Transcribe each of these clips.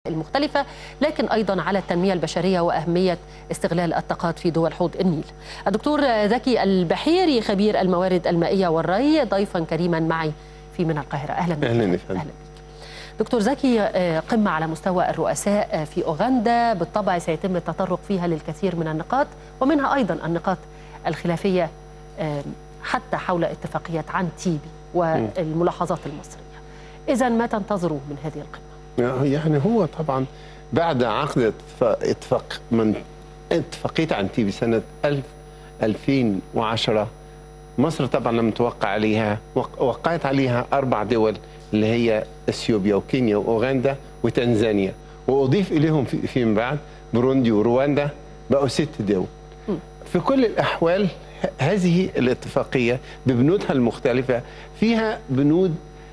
المختلفة، لكن أيضا على التنمية البشرية وأهمية استغلال الطاقات في دول حوض النيل. الدكتور زكي البحيري خبير الموارد المائية والري ضيفا كريما معي في من القاهرة. أهلا بك. أهلا دكتور زكي، قمة على مستوى الرؤساء في أوغندا بالطبع سيتم التطرق فيها للكثير من النقاط، ومنها أيضا النقاط الخلافية حتى حول اتفاقية عن تيبي والملاحظات المصرية. إذن ما تنتظروا من هذه القمة؟ يعني هو طبعا بعد عقد اتفاقية عن تيبي سنة 2010 مصر طبعا لم توقع عليها، وقعت عليها 4 دول اللي هي اثيوبيا وكينيا واوغندا وتنزانيا، واضيف اليهم فيما بعد بوروندي ورواندا، بقوا 6 دول. في كل الاحوال هذه الاتفاقيه ببنودها المختلفه فيها بنود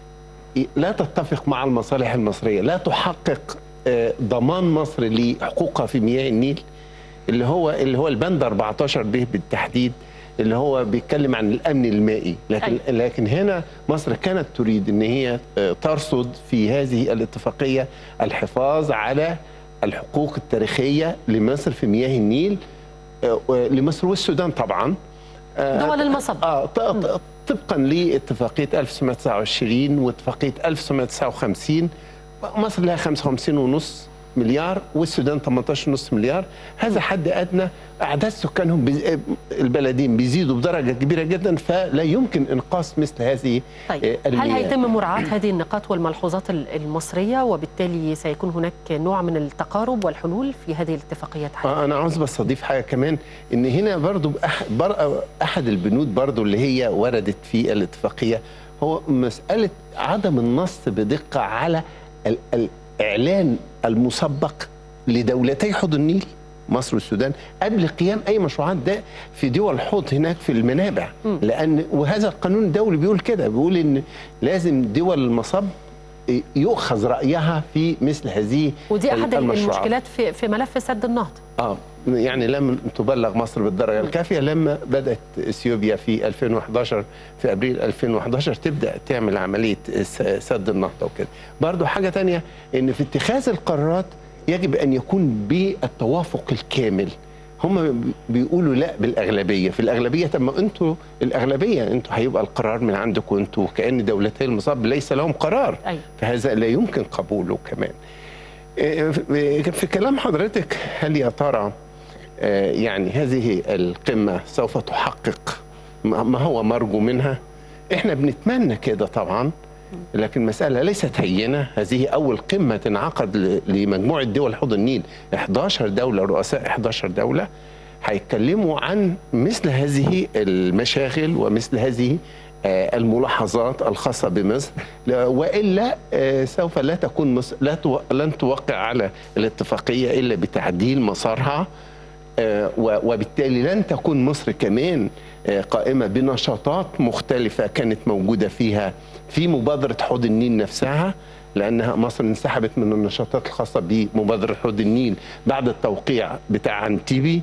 لا تتفق مع المصالح المصريه، لا تحقق ضمان مصر لحقوقها في مياه النيل، اللي هو البند 14 به بالتحديد، اللي هو بيتكلم عن الامن المائي. لكن هنا مصر كانت تريد ان هي ترصد في هذه الاتفاقيه الحفاظ على الحقوق التاريخيه لمصر في مياه النيل، لمصر والسودان طبعا، دول المصب، طبقا لاتفاقيه 1929 واتفاقيه 1959. مصر لها 55.5 مليار والسودان 18.5 مليار. هذا حد ادنى. اعداد سكانهم البلدين بيزيدوا بدرجه كبيره جدا، فلا يمكن انقاص مثل هذه. طيب هل هيتم مراعاه هذه النقاط والملحوظات المصريه، وبالتالي سيكون هناك نوع من التقارب والحلول في هذه الاتفاقيات؟ انا عاوز بس اضيف حاجه كمان، ان هنا برضو احد البنود برضو اللي هي وردت في الاتفاقيه هو مساله عدم النص بدقه على الإعلان المسبق لدولتي حوض النيل مصر والسودان قبل قيام أي مشروعات ده في دول حوض هناك في المنابع. وهذا القانون الدولي بيقول كده، بيقول إن لازم دول المصب يؤخذ رأيها في مثل هذه ودي أحد المشكلات في ملف سد النهضة. يعني لم تبلغ مصر بالدرجة الكافية. لما بدأت اثيوبيا في 2011 في ابريل 2011 تبدأ تعمل عملية سد النهضة وكده. برضو حاجة تانية، ان في اتخاذ القرارات يجب ان يكون بالتوافق الكامل. هم بيقولوا لا بالاغلبيه، في الاغلبيه. طب ما انتوا الاغلبيه، انتوا هيبقى القرار من عندكم انتوا، كأن دولتي المصاب ليس لهم قرار. فهذا لا يمكن قبوله كمان. في كلام حضرتك، هل يا ترى يعني هذه القمه سوف تحقق ما هو مرجو منها؟ احنا بنتمنى كده طبعا، لكن المسألة ليست هينة. هذه أول قمة تنعقد لمجموعة دول حوض النيل، 11 دولة، رؤساء 11 دولة هيتكلموا عن مثل هذه المشاغل ومثل هذه الملاحظات الخاصة بمصر، وإلا سوف لا تكون مصر لن توقع على الاتفاقية إلا بتعديل مسارها، وبالتالي لن تكون مصر كمان قائمة بنشاطات مختلفة كانت موجودة فيها في مبادرة حوض النيل نفسها، لأنها مصر انسحبت من النشاطات الخاصة بمبادرة حوض النيل بعد التوقيع بتاع عن تيبي.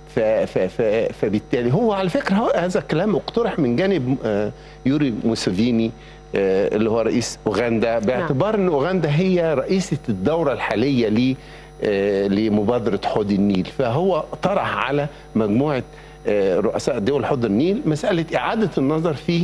فبالتالي هو على فكرة هذا الكلام اقترح من جانب يوري موسيفيني اللي هو رئيس أوغندا، باعتبار أن أوغندا هي رئيسة الدورة الحالية لمبادرة حوض النيل. فهو طرح على مجموعة رؤساء دول حوض النيل مسألة إعادة النظر في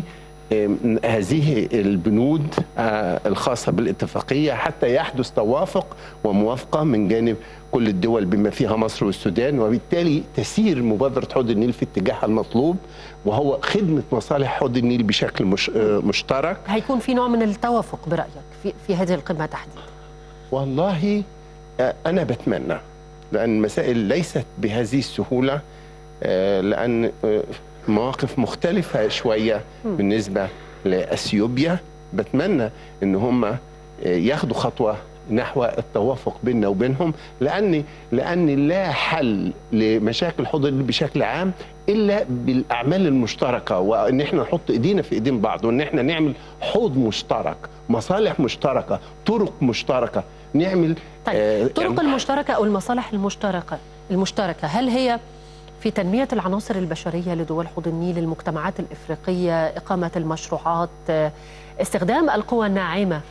هذه البنود الخاصة بالاتفاقية حتى يحدث توافق وموافقة من جانب كل الدول بما فيها مصر والسودان، وبالتالي تسير مبادرة حوض النيل في اتجاهها المطلوب، وهو خدمة مصالح حوض النيل بشكل مشترك. هيكون في نوع من التوافق برأيك في هذه القمة تحديدا؟ والله أنا بتمنى، لأن المسائل ليست بهذه السهولة، لأن مواقف مختلفة شوية بالنسبة لأثيوبيا. بتمنى إن هم ياخدوا خطوة نحو التوافق بيننا وبينهم، لأن لا حل لمشاكل حوض النيل بشكل عام إلا بالأعمال المشتركة، وإن إحنا نحط إيدينا في إيدين بعض، وإن إحنا نعمل حوض مشترك، مصالح مشتركة، طرق مشتركة نعمل. طيب الطرق المشتركة أو المصالح المشتركة هل هي في تنمية العناصر البشرية لدول حوض النيل، المجتمعات الإفريقية، إقامة المشروعات، استخدام القوى الناعمة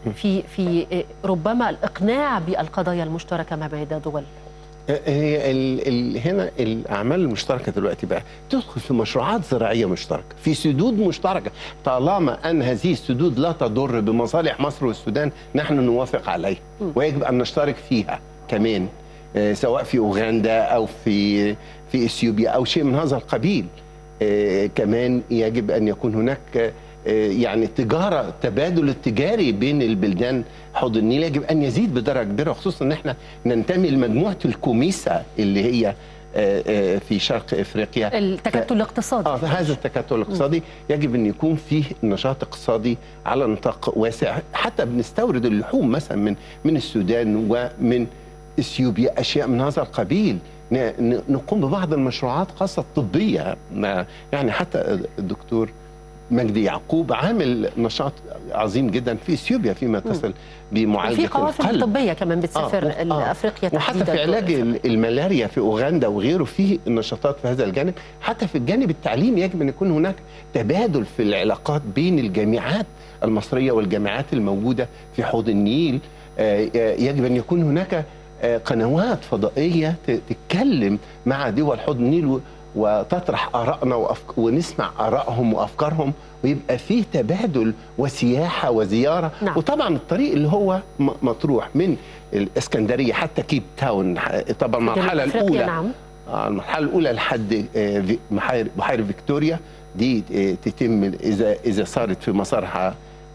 في ربما الإقناع بالقضايا المشتركة ما بين دول؟ هي هنا الاعمال المشتركه دلوقتي بقى تدخل في مشروعات زراعيه مشتركه، في سدود مشتركه، طالما ان هذه السدود لا تضر بمصالح مصر والسودان نحن نوافق عليها ويجب ان نشترك فيها كمان، سواء في اوغندا او في اثيوبيا او شيء من هذا القبيل. كمان يجب ان يكون هناك يعني تجاره، تبادل التجاري بين البلدان حوض النيل يجب ان يزيد بدرجه كبيره، خصوصا ان احنا ننتمي لمجموعه الكوميسا اللي هي في شرق افريقيا. التكتل الاقتصادي. هذا التكتل الاقتصادي يجب ان يكون فيه نشاط اقتصادي على نطاق واسع، حتى بنستورد اللحوم مثلا من السودان ومن اثيوبيا، اشياء من هذا القبيل. نقوم ببعض المشروعات خاصه الطبيه، يعني حتى الدكتور مجدي يعقوب عامل نشاط عظيم جدا في اثيوبيا فيما يتصل بمعالجه القلب. في قوافل طبيه كمان بتسافر افريقيا تحديدا، وحتى في علاج الملاريا في اوغندا وغيره في نشاطات في هذا الجانب. حتى في الجانب التعليمي يجب ان يكون هناك تبادل في العلاقات بين الجامعات المصريه والجامعات الموجوده في حوض النيل. يجب ان يكون هناك قنوات فضائيه تتكلم مع دول حوض النيل وتطرح آرائنا ونسمع آرائهم وأفكارهم، ويبقى فيه تبادل وسياحة وزيارة. نعم. وطبعا الطريق اللي هو مطروح من الإسكندرية حتى كيب تاون، طبعا المرحلة الأولى. نعم. المرحلة الأولى لحد بحيرة فيكتوريا دي تتم إذا صارت في مسارها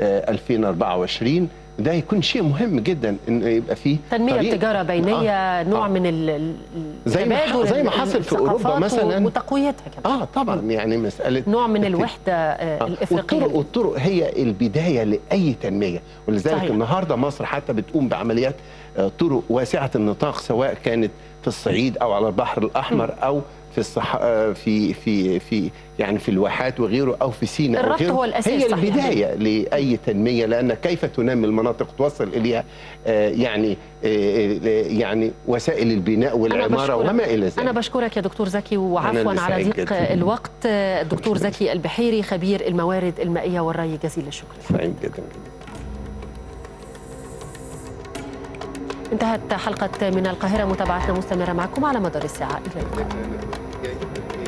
2024. ده يكون شيء مهم جدا انه يبقى فيه تنميه التجاره بينيه، نوع من التبادل زي ما حصل في اوروبا مثلا، وتقويتها كمان. طبعا يعني مساله نوع من الوحده الافريقيه. والطرق هي البدايه لاي تنميه، ولذلك صحيح. النهارده مصر حتى بتقوم بعمليات طرق واسعه النطاق، سواء كانت في الصعيد او على البحر الاحمر او في في يعني في الواحات وغيره، او في سيناء الربط وغيره. هو الاساس. هي البدايه لاي تنميه، لان كيف تنمي المناطق توصل اليها يعني وسائل البناء والعماره وما الى ذلك. انا بشكرك يا دكتور زكي، وعفوا على ضيق الوقت. الدكتور زكي البحيري، خبير الموارد المائيه والري، جزيل الشكر. سعيد جدا. انتهت حلقة من القاهرة، متابعتنا مستمرة معكم على مدار الساعة. إلى اللقاء.